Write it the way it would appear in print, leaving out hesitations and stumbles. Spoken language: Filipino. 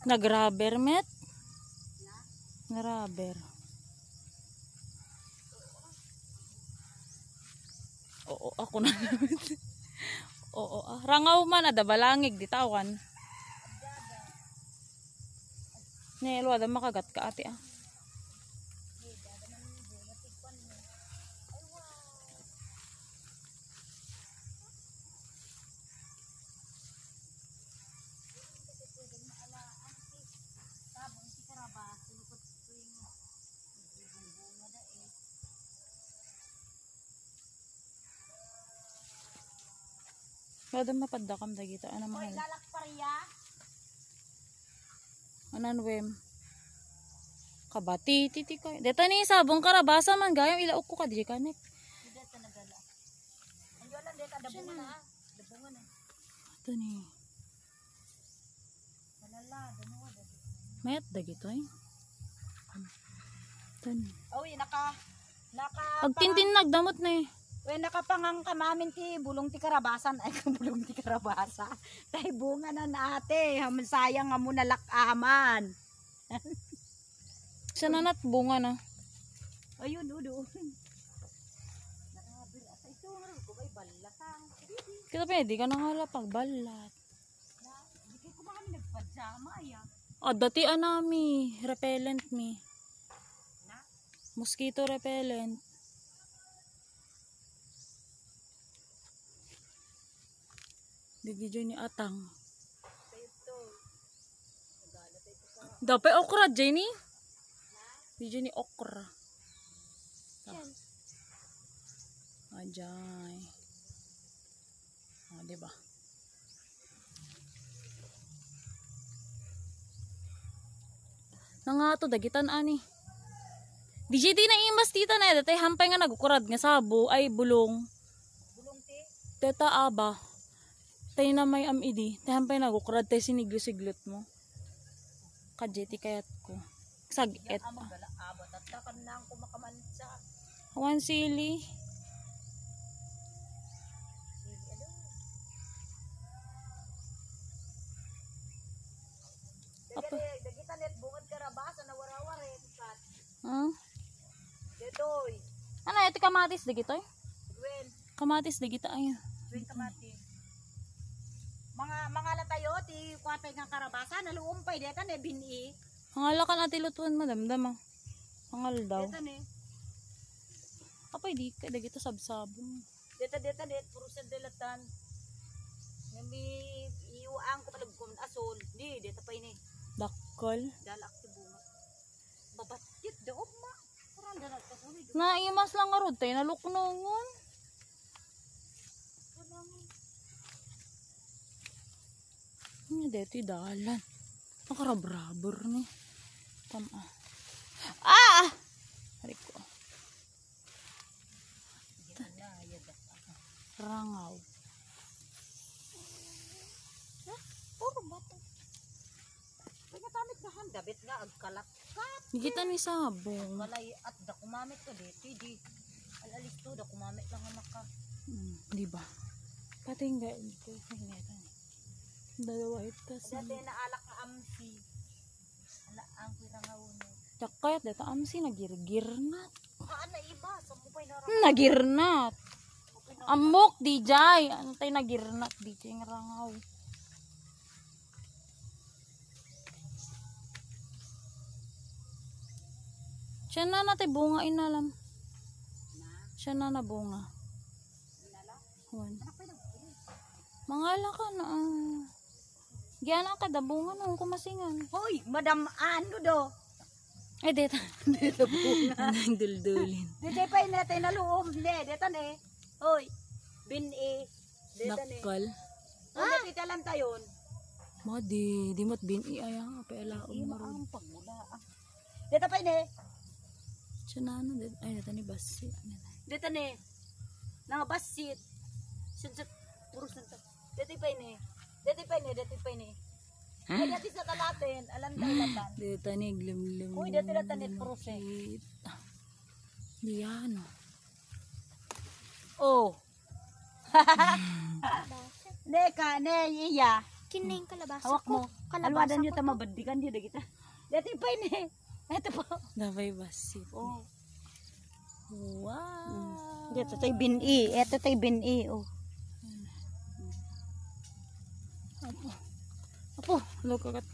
Nag-rubber, met? Nag-rubber. Oo, ako na. Oo, rangaw man, ada balangig, di tawan. Nelo, ada makagat ka ate ah. Wala mapadakam dagito. Ano mahal? Anan wem? Kabati, titi ka. Deta ni sabong karabasa man gayong ilaok ko ka di kanek. Deta nagala. Anjolan deta dabungan na. Dabungan na. Ito ni. Malala, dano da. Mayat dagito eh. Ito ni. Oy, naka Pag tintin nagdamot na eh. we nakapangang kamamin ti bulong ti karabasan ay bulong ti karabasa. Tay bunga na naate, sayang nga mo nalakaman. Sa nanat bunga na. Ayun udo. Narabil asa ito ko may balatang. Kita pwede ka nangala pagbalat. Di kay ko kami nagpajama ya. Dati anami, repellent mi. Na? Mosquito repellent. Digidyo ni atang. Dapat okra Jenny. Digidyo ni okra. Ajay. Diba? Nangato dagitan ani. DJ di na imas tita na datay hampay nga nagukurad nga sabo ay bulong. Bulong ti. Teta aba. Tay na may amidi. Tay hampay nagukurad tay siniglo-siglot mo. Kajeti kayat ko. Sag-et Amang gala abot at takan nang kumakamansa. Awan sili. Apa? Dagita net bungad karabasa na warawarin kat. Huh? Detoy. Ano ito kamatis dagito eh? Gwen, Kamatis dagito ay. gwen kamati. Mga latayo ti kwatay nga karabasa naluumpay deta ne bini. Hangala ka natin lutuan madamdam ah. Hangal daw. Deta ne. Kapay di kay dagito sabsabong. Deta det puro sa delatan. Nami iuang ko talagkom asol. Di deta pa ini. Dakol. Dalak ti bunga. Babatit daog ma. Parang dalat ka sa video. Naimas lang nga rod tayo naluknongon. Dito dalan. Nakarabrabor ni. Tama. Ah! Hari ko. Rangaw. Puro bato. Pagkatamit na handabit nga agkalat. Kita ni sabong. Walay at da kumamit ka dito. Di alalis to da kumamit lang anak ka. Di ba? Pati nga ito. Dalawa ito sa. Dati naalak ka amsi. Ala ang pirangawno. Tsakayat dito amsi nagirgirnat. Ana iba sa mupay na Nagirnat. Amok DJ. Antay nagirnat DJ ng rangaw. Siya na natin bunga inalam. Siya na bunga. Huwan. Mangala ka na. Giyana ka da bunga nung kumasingan. hoy, madam ano do? Ay, deta. Dito bunga. Duldulin. Dito pa inatay na luom. Hindi, dito ne. Hoy, bin-i. Dito ne. Nakal. Ano dito lang tayon? Madi, di mo't bini ayang apa alaon mo rin. Ang pagmula. Dito pa ne. Siya na ano, ay deta ni Basi. Dito ne. Nangabasit. Sunset. Puro sunset. Dito pa ne. Dito pa ne. Dito pa ne. Ay, dati sa kalatin. Alam tayo latan. Deta ni glim-glim. Uy, dito na tanit prose. Di ano. Oh. Neka, ne, iya. akin na yung kalabasa Hawak ko. mo. Kalabasa Alwadan ko nyo to. ta mabadikan nyo dagita. Dati pa ini. Ito po. Dabay basit. Oh. Wow. Dito tayo bini. Ito tayo bini. Oh. Apo, look at